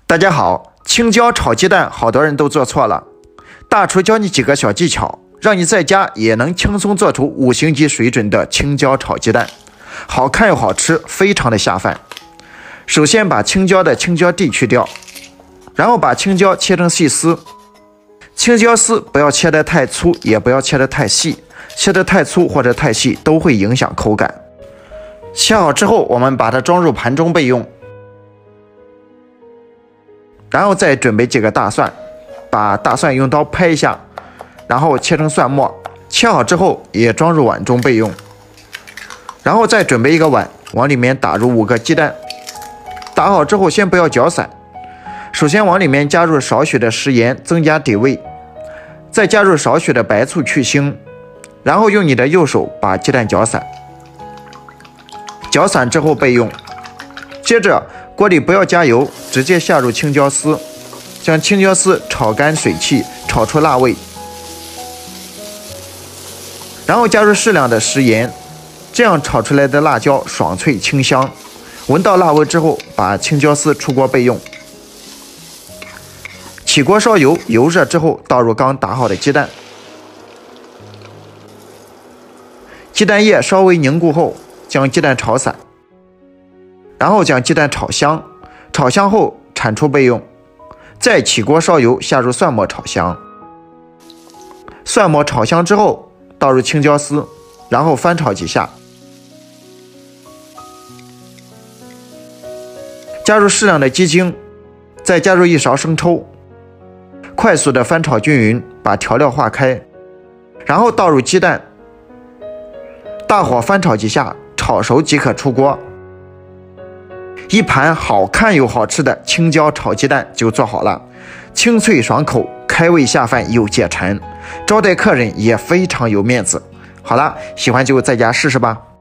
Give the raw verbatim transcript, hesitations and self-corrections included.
大家好，青椒炒鸡蛋，好多人都做错了。大厨教你几个小技巧，让你在家也能轻松做出五星级水准的青椒炒鸡蛋，好看又好吃，非常的下饭。首先把青椒的青椒蒂去掉，然后把青椒切成细丝。青椒丝不要切得太粗，也不要切得太细，切得太粗或者太细都会影响口感。切好之后，我们把它装入盘中备用。然后再准备几个大蒜，把大蒜用刀拍一下，然后切成蒜末。切好之后也装入碗中备用。然后再准备一个碗，往里面打入五个鸡蛋。打好之后先不要搅散，首先往里面加入少许的食盐，增加底味，再加入少许的白醋去腥，然后用你的右手把鸡蛋搅散。搅散之后备用。接着锅里不要加油，直接下入青椒丝，将青椒丝炒干水汽，炒出辣味。然后加入适量的食盐，这样炒出来的辣椒爽脆清香。闻到辣味之后，把青椒丝出锅备用。起锅烧油，油热之后倒入刚打好的鸡蛋。鸡蛋液稍微凝固后，将鸡蛋炒散。然后将鸡蛋炒香，炒香后铲出备用。再起锅烧油，下入蒜末炒香。蒜末炒香之后，倒入青椒丝，然后翻炒几下。加入适量的鸡精，再加入一勺生抽，快速的翻炒均匀，把调料化开，然后倒入鸡蛋，大火翻炒几下，炒熟即可出锅。一盘好看又好吃的青椒炒鸡蛋就做好了，清脆爽口，开胃下饭又解馋，招待客人也非常有面子。好了，喜欢就在家试试吧。